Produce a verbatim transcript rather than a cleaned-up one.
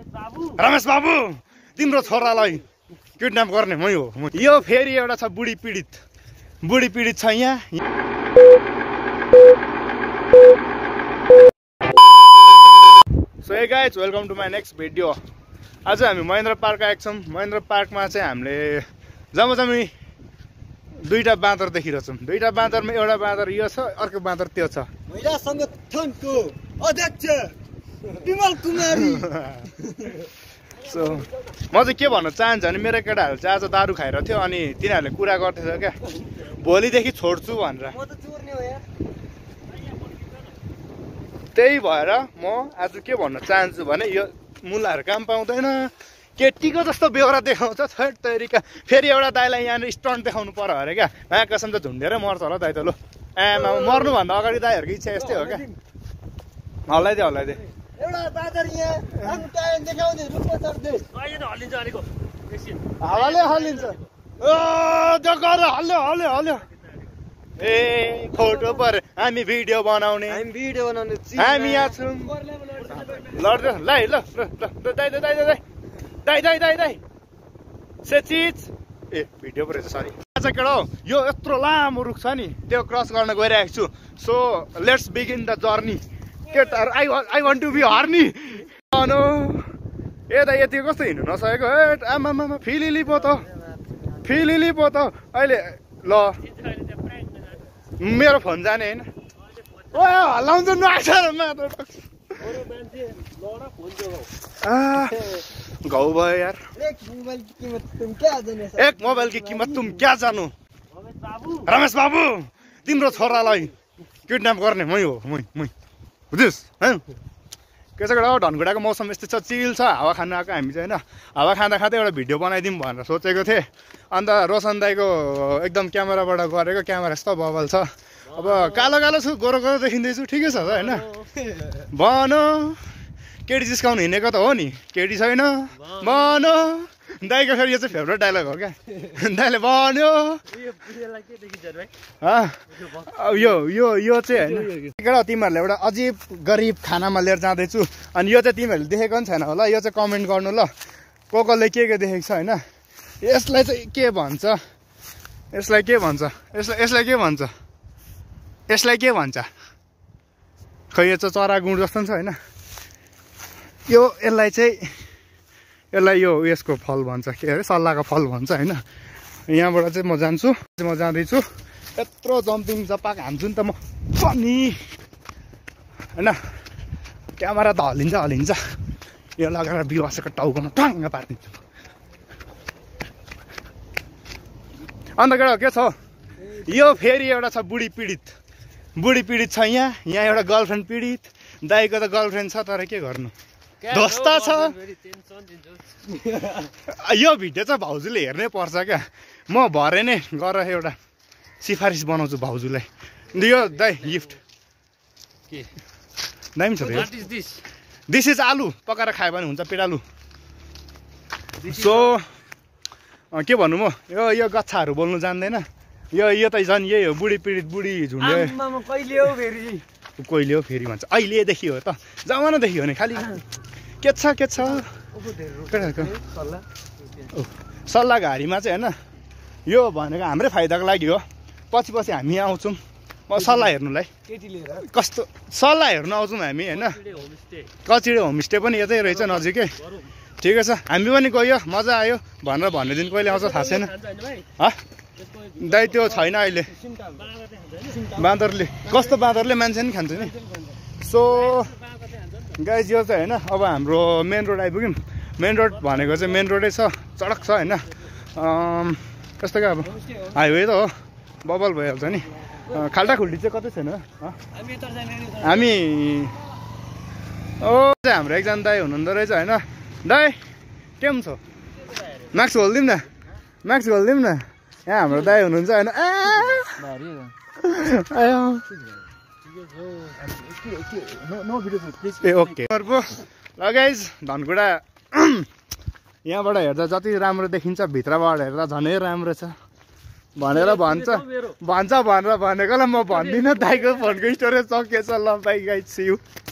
रमेश बाबु तिम्रो छोरालाई किडन्याप गर्ने मै हो। यो फेरि एउटा छ बुढी पीडित बुढी पीडित छ यहाँ। So hey guys welcome to my next video. आज हामी महेन्द्र पार्क आएको छौँ। महेन्द्र पार्कमा चाहिँ हामीले जम्मै दुईटा बाँदर देखिरहेछौँ। दुईटा बाँदरमा एउटा बाँदर यो छ, अर्को बाँदर त्यो छ। महिला संगठनको अध्यक्ष विमल कुमारी। सो म चाहिँ के भन्न चाहन्छु भने मेरो केटाहरू चाहिँ आज दारू खाइरहेको थियो अनि तिनीहरूले कुरा गर्दैछ क्या भोलिदेखि छोड्छु भनेर। त्यही भएर म आज के भन्न चाहन्छु भने यो मुलाहरू काम पाउँदैन, केटीको जस्तो बेहोरा देखाउँछ थर्ड तरिका। फेरि एउटा दाइलाई यहाँनिर स्टन्ट देखाउनु पर्यो अरे क्या। नयाँ कसम त झुन्डेर मर्छ होला दाइ त। लु आमा मर्नुभन्दा अगाडि दाइहरूको इच्छा यस्तै हो क्या। हल्लाइदे हल्लाइदे हावाले हल्लिन्छ। ओ त्यो गर हल्ल्यो हल्ल्यो हल्ल्यो। ए फोटो पर हामी भिडियो बनाउने हामी भिडियो बनाउने हामी यहाँ छौँ। लड्दै ल ल ल दाइ दाइ दाइ दाइ दाइ दाइ दाइ दाइ से चिज ए भिडियो पो रहेछ सरी। आज केटा हो यो यत्रो लामो रुख छ नि त्यो क्रस गर्न गइरहेको छु। So let's begin the journey. केटाहरू I I want to be हर्नी अनो। ए दाइ यति कस्तो हिँड्नु नसकेको ए आमामा फिलिली पो त फिलिली पो त अहिले ल मेरो फोन जाने होइन। ओ हल्लाउँछ घाउ भयो यार। एक मोबाइल की कीमत तुम क्या जानो एक मोबाइल की कीमत तुम क्या जानो। रमेश बाबु तिम्रो छोरालाई किडन्याप गर्ने मै हो मै मै बुझिस् है। के छ केटा धनकुटाको मौसम यस्तै छ, चिल छ। हावा खान आएको हामी चाहिँ होइन हावा खाँदा खाँदै एउटा भिडियो बनाइदिउँ भनेर सोचेको थिएँ। अन्त रोशन दाईको एकदम क्यामेराबाट गरेको क्यामेरा यस्तो बबल छ। अब कालो कालो छु गोरो गोरो देखिँदैछु ठिकै छ होइन। भन केटी जिस्काउनु हिँडेको त हो नि केटी छैन भन। दाइको फेरि यो चाहिँ फेभरेट डायलग हो क्या। दाइले भन्यो यो यो यो चाहिँ होइन केटा तिमीहरूले एउटा अजिब गरिब खानामा लिएर जाँदैछु अनि यो चाहिँ तिमीहरूले देखेको पनि छैन होला। यो चाहिँ कमेन्ट गर्नु ल को कसले के के देखेको छ होइन। यसलाई चाहिँ के भन्छ यसलाई के भन्छ यसलाई यसलाई के भन्छ यसलाई के भन्छ खै यो चाहिँ चरा गुँड जस्तो नि छ होइन। यो यसलाई चाहिँ यसलाई यो यसको फल भन्छ के अरे सल्लाहको फल भन्छ होइन। यहाँबाट चाहिँ म जान्छु म जाँदैछु यत्रो जम्पिङ जपाक हान्छु नि त म पनि होइन। क्यामेरा त हल्लिन्छ हल्लिन्छ यो लगाएर बिवासेको टाउकोमा टाङ्ग पारिदिन्छु। अन्त केटा के छ यो फेरि एउटा छ बुढी पीडित बुढी पीडित छ यहाँ। यहाँ एउटा गर्लफ्रेन्ड पीडित दाइको त गर्लफ्रेन्ड छ तर के गर्नु ध्वस्ता छ। यो भिडियो चाहिँ भाउजूले हेर्नै पर्छ क्या। म भरे नै गरेर एउटा सिफारिस बनाउँछु भाउजूलाई। यो दाइ गिफ्ट के दामी छ दिस इज आलु पकाएर खायो भने हुन्छ पिडालु। सो के भन्नु म यो यो गच्छाहरू बोल्नु जान्दैन। यो यो त झन् यही हो बुढी पीडित बुढी झुन्डे कहिले हो फेरि कहिले हो फेरि भन्छ अहिलेदेखि हो त जमानादेखि हो नि खालि के छ के छ सल्लाह घारीमा चाहिँ होइन। यो भनेको हाम्रै फाइदाको लागि हो। पछि पछि हामी आउँछौँ म सल्लाह हेर्नुलाई कस्तो सल्लाह हेर्नु आउँछौँ हामी होइन। कचिडे होमस्टे पनि यतै रहेछ नजिकै ठिकै छ। हामी पनि गयो मजा आयो भनेर भन्ने दिन कहिले आउँछ थाहा छैन। दाइ त्यो छैन अहिले बाँदरले कस्तो बाँदरले मान्छे नि खान्छ नि। सो गाइज यो चाहिँ होइन अब हाम्रो मेन रोड आइपुग्यौँ। मेन रोड भनेको चाहिँ मेन रोडै छ सडक छ होइन। कस्तो क्या अब हाइवे त हो बबल भइहाल्छ नि। खाल्टा खुल्टी चाहिँ कतै छैन हामी ओ चाहिँ हाम्रो एकजना दाइ हुनुहुँदो रहेछ होइन। दाइ के छ मास्क खोलिदिउँ न मास्क खोलिदिउँ न। यहाँ हाम्रो दाइ हुनुहुन्छ होइन। ए ओके ल गाइज धनकुटा यहाँबाट हेर्दा जति राम्रो देखिन्छ भित्रबाट हेर्दा झनै राम्रो छ भनेर भन्छ भन्छ भनेर भनेकोलाई म भन्दिनँ। दाइको फोनको स्टोरेज सकिएछ। ल बाई गाइज सी यू।